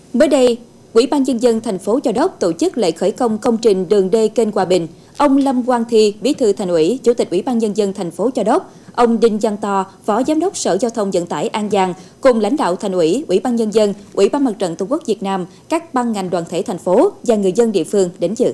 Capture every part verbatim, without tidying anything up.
Mới đây, Ủy ban Nhân dân thành phố Châu Đốc tổ chức lễ khởi công công trình đường đê kênh Hòa Bình. Ông Lâm Quang Thi, Bí thư Thành ủy, Chủ tịch Ủy ban Nhân dân thành phố Châu Đốc, ông Đinh Văn To, Phó Giám đốc Sở Giao thông Vận tải An Giang cùng lãnh đạo Thành ủy, Ủy ban Nhân dân, Ủy ban Mặt trận Tổ quốc Việt Nam, các ban ngành đoàn thể thành phố và người dân địa phương đến dự.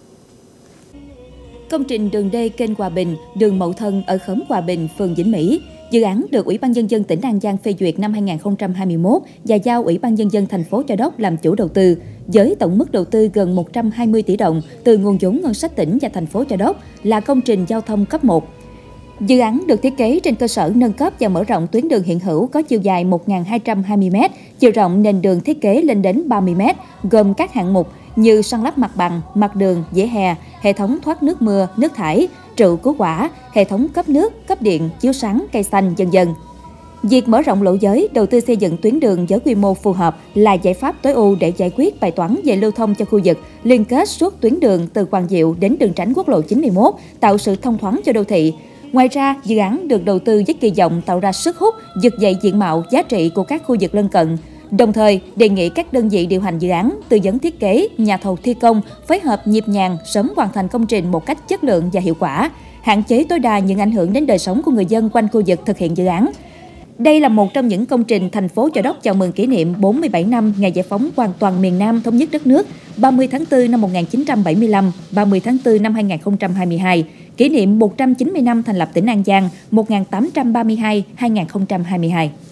Công trình đường đê kênh Hòa Bình, đường Mậu Thân ở khóm Hòa Bình, phường Vĩnh Mỹ. Dự án được Ủy ban Nhân dân tỉnh An Giang phê duyệt năm hai nghìn không trăm hai mươi mốt và giao Ủy ban Nhân dân thành phố Châu Đốc làm chủ đầu tư, với tổng mức đầu tư gần một trăm hai mươi tỷ đồng từ nguồn vốn ngân sách tỉnh và thành phố Châu Đốc, là công trình giao thông cấp một. Dự án được thiết kế trên cơ sở nâng cấp và mở rộng tuyến đường hiện hữu có chiều dài một nghìn hai trăm hai mươi mét, chiều rộng nền đường thiết kế lên đến ba mươi mét, gồm các hạng mục như san lấp mặt bằng, mặt đường, vỉa hè, hệ thống thoát nước mưa, nước thải, trụ cứu hỏa, hệ thống cấp nước, cấp điện, chiếu sáng, cây xanh, vân vân. Việc mở rộng lộ giới, đầu tư xây dựng tuyến đường với quy mô phù hợp là giải pháp tối ưu để giải quyết bài toán về lưu thông cho khu vực, liên kết suốt tuyến đường từ Hoàng Diệu đến đường tránh quốc lộ chín mươi mốt, tạo sự thông thoáng cho đô thị. Ngoài ra, dự án được đầu tư với kỳ vọng tạo ra sức hút, vực dậy diện mạo, giá trị của các khu vực lân cận. Đồng thời, đề nghị các đơn vị điều hành dự án, tư vấn thiết kế, nhà thầu thi công, phối hợp nhịp nhàng, sớm hoàn thành công trình một cách chất lượng và hiệu quả, hạn chế tối đa những ảnh hưởng đến đời sống của người dân quanh khu vực thực hiện dự án. Đây là một trong những công trình thành phố Châu Đốc chào mừng kỷ niệm bốn mươi bảy năm ngày giải phóng hoàn toàn miền Nam thống nhất đất nước, ba mươi tháng tư năm một nghìn chín trăm bảy mươi lăm, ba mươi tháng tư năm hai nghìn không trăm hai mươi hai, kỷ niệm một trăm chín mươi năm thành lập tỉnh An Giang một nghìn tám trăm ba mươi hai đến hai nghìn không trăm hai mươi hai.